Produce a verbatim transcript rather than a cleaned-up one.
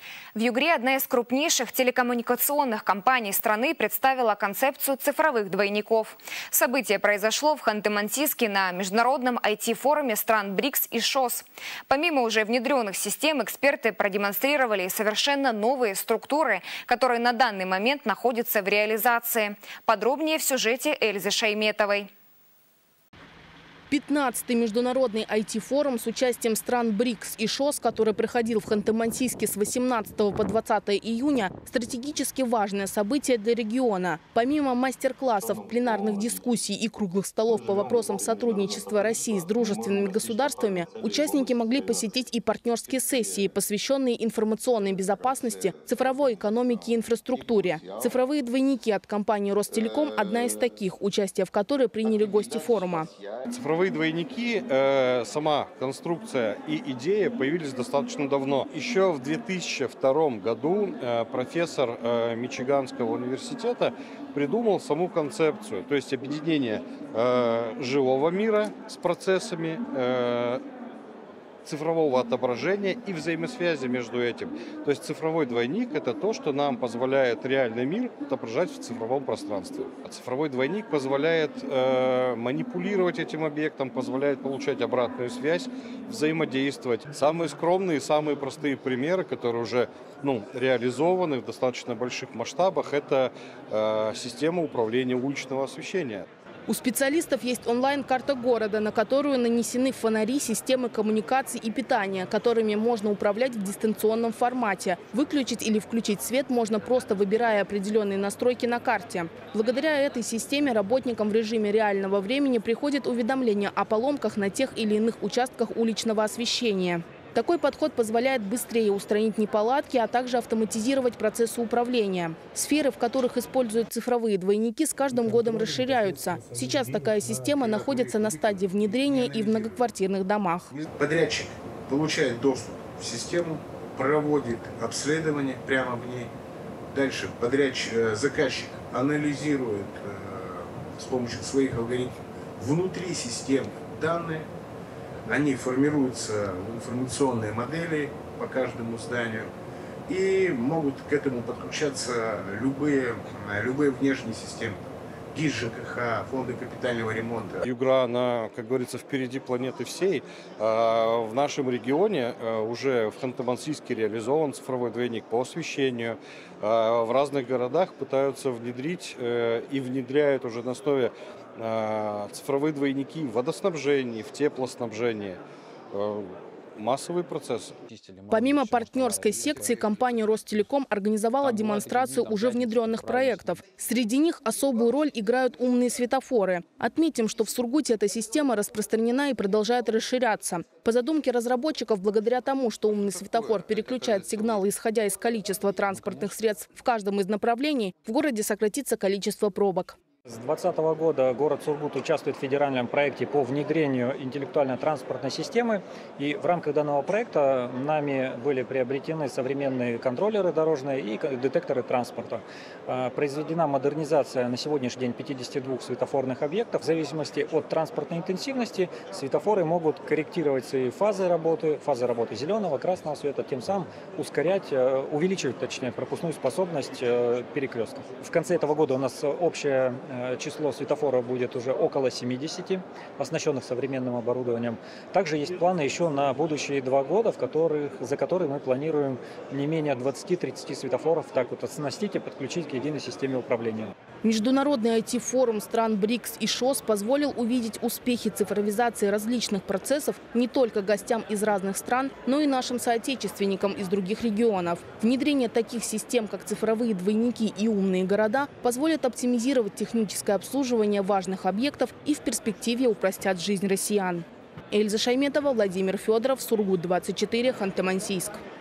В Югре одна из крупнейших телекоммуникационных компаний страны представила концепцию цифровых двойников. Событие произошло в Ханты-Мансийске на международном ай ти-форуме стран БРИКС и ШОС. Помимо уже внедренных систем, эксперты продемонстрировали совершенно новые структуры, которые на данный момент находятся в реализации. Подробнее в сюжете Эльзы Шайметовой. пятнадцатый международный ай ти-форум с участием стран БРИКС и ШОС, который проходил в Ханты-Мансийске с восемнадцатого по двадцатое июня, стратегически важное событие для региона. Помимо мастер-классов, пленарных дискуссий и круглых столов по вопросам сотрудничества России с дружественными государствами, участники могли посетить и партнерские сессии, посвященные информационной безопасности, цифровой экономике и инфраструктуре. Цифровые двойники от компании Ростелеком – одна из таких, участие в которой приняли гости форума. Цифровые двойники, э, сама конструкция и идея появились достаточно давно. Еще в две тысячи втором году э, профессор э, Мичиганского университета придумал саму концепцию, то есть объединение э, живого мира с процессами, э, цифрового отображения и взаимосвязи между этим. То есть цифровой двойник – это то, что нам позволяет реальный мир отображать в цифровом пространстве. А цифровой двойник позволяет э, манипулировать этим объектом, позволяет получать обратную связь, взаимодействовать. Самые скромные, самые простые примеры, которые уже ну, реализованы в достаточно больших масштабах, это э, система управления уличного освещения. У специалистов есть онлайн-карта города, на которую нанесены фонари, системы коммуникаций и питания, которыми можно управлять в дистанционном формате. Выключить или включить свет можно просто выбирая определенные настройки на карте. Благодаря этой системе работникам в режиме реального времени приходит уведомление о поломках на тех или иных участках уличного освещения. Такой подход позволяет быстрее устранить неполадки, а также автоматизировать процессы управления. Сферы, в которых используют цифровые двойники, с каждым годом расширяются. Сейчас такая система находится на стадии внедрения и в многоквартирных домах. Подрядчик получает доступ в систему, проводит обследование прямо в ней. Дальше подрядчик, заказчик анализирует э, с помощью своих алгоритмов внутри системы данные. Они формируются в информационные модели по каждому зданию и могут к этому подключаться любые, любые внешние системы. ГИС, ЖКХ, фонды капитального ремонта. Югра, она, как говорится, впереди планеты всей. В нашем регионе уже в Ханты-Мансийске реализован цифровой двойник по освещению. В разных городах пытаются внедрить и внедряют уже на основе цифровые двойники в водоснабжении, в теплоснабжении. Массовый процесс. Помимо партнерской секции, компания Ростелеком организовала демонстрацию уже внедренных проектов. Среди них особую роль играют умные светофоры. Отметим, что в Сургуте эта система распространена и продолжает расширяться. По задумке разработчиков, благодаря тому, что умный светофор переключает сигналы, исходя из количества транспортных средств в каждом из направлений, в городе сократится количество пробок. С две тысячи двадцатого года город Сургут участвует в федеральном проекте по внедрению интеллектуально-транспортной системы. И в рамках данного проекта нами были приобретены современные контроллеры дорожные и детекторы транспорта. Произведена модернизация на сегодняшний день пятидесяти двух светофорных объектов. В зависимости от транспортной интенсивности светофоры могут корректировать свои фазы работы, фазы работы зеленого, красного света, тем самым ускорять, увеличивать, точнее, пропускную способность перекрестков. В конце этого года у нас общая число светофоров будет уже около семидесяти, оснащенных современным оборудованием. Также есть планы еще на будущие два года, в которых, за которые мы планируем не менее двадцати-тридцати светофоров так вот оснастить и подключить к единой системе управления. Международный ай ти-форум стран БРИКС и ШОС позволил увидеть успехи цифровизации различных процессов не только гостям из разных стран, но и нашим соотечественникам из других регионов. Внедрение таких систем, как цифровые двойники и умные города, позволит оптимизировать техническое обслуживание важных объектов и в перспективе упростят жизнь россиян. Эльза Шайметова, Владимир Федоров, Сургут двадцать четыре, Ханты-Мансийск.